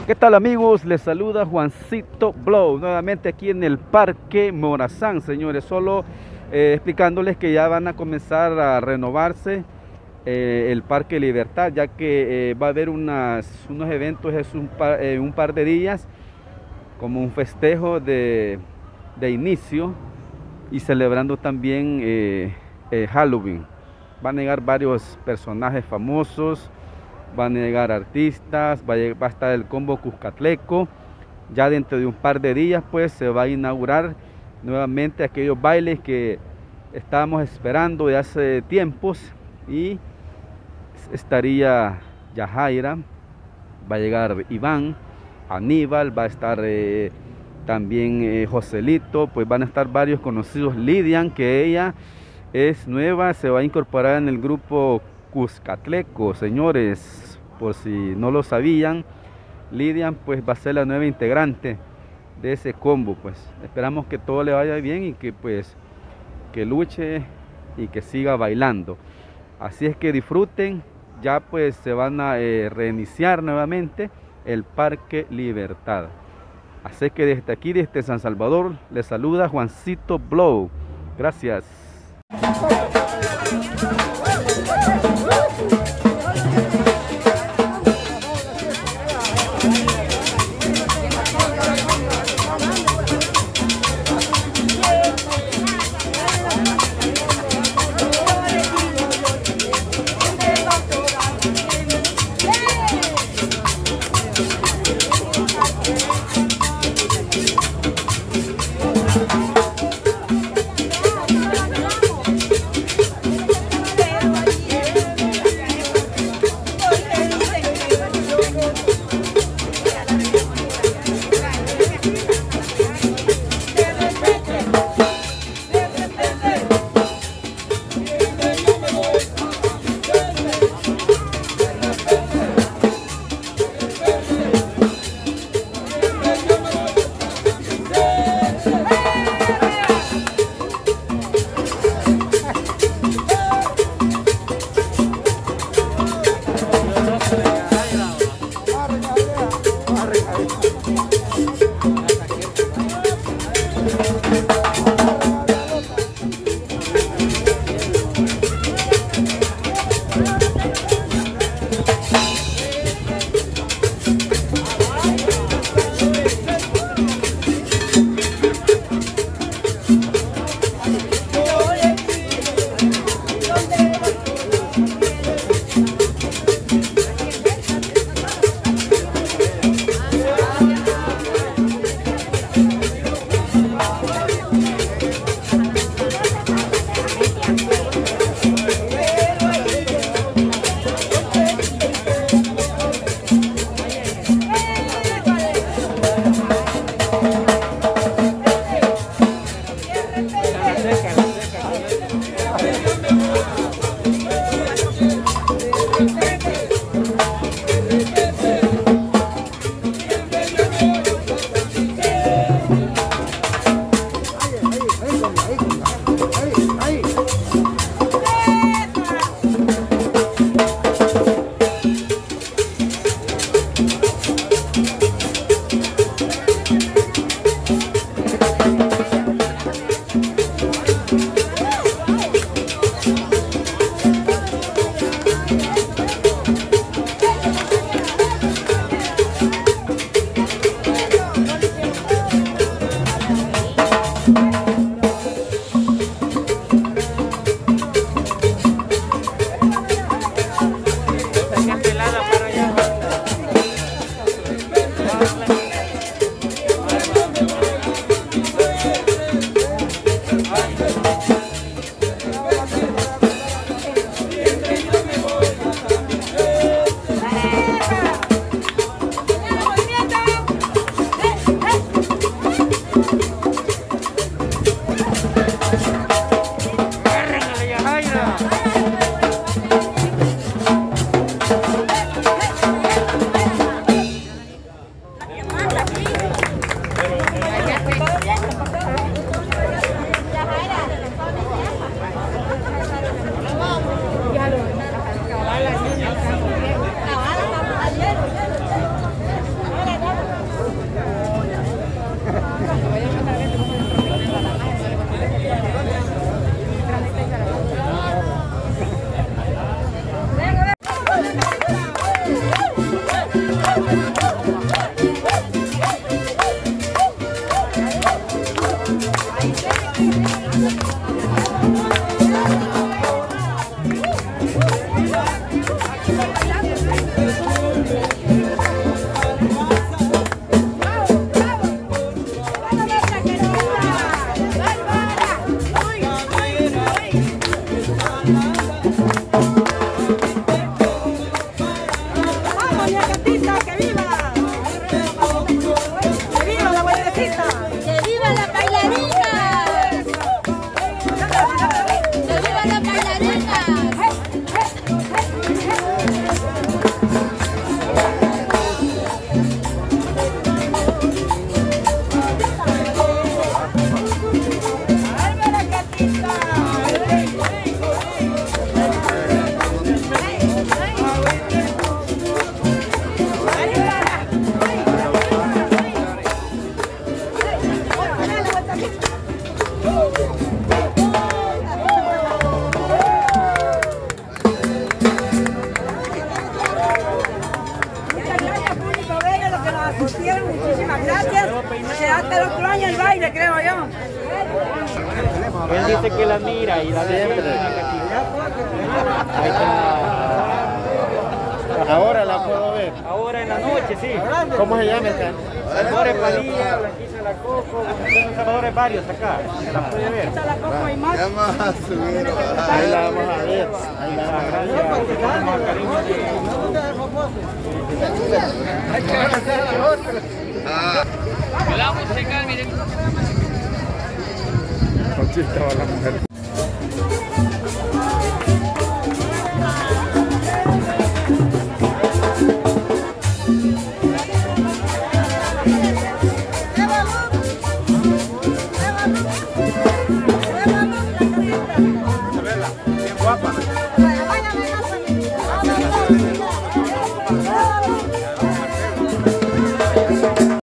¿Qué tal amigos? Les saluda Juancito Blow, nuevamente aquí en el Parque Morazán, señores, solo explicándoles que ya van a comenzar a renovarse el Parque Libertad, ya que va a haber unos eventos, es un par de días, como un festejo de inicio y celebrando también Halloween. Van a llegar varios personajes famosos, van a llegar artistas, va a estar el combo Cuscatleco. Ya dentro de un par de días pues se va a inaugurar nuevamente aquellos bailes que estábamos esperando de hace tiempos, y estaría Yajaira, va a llegar Iván, Aníbal, va a estar también Joselito, pues van a estar varios conocidos. Lidian, que ella es nueva, se va a incorporar en el grupo Cuscatleco, señores, por si no lo sabían. Lidian pues va a ser la nueva integrante de ese combo. Pues esperamos que todo le vaya bien y que pues que luche y que siga bailando. Así es que disfruten, ya pues se van a reiniciar nuevamente el Parque Libertad. Así que desde aquí, desde San Salvador, les saluda Juancito Blow. Gracias. Muchísimas gracias. Se hasta el otro año el baile, creo yo. Él dice que la mira y la ve. Ahí está. Ahora la puedo ver. Ahora en la noche, sí. ¿Cómo se llama esta? Salvador Padilla, Blanquisa La Coco, son salvadores varios acá. Se la puede ver. Vamos a subir. Ahí la vamos a ver. Ahí la vamos a ver. Conchita va la mujer.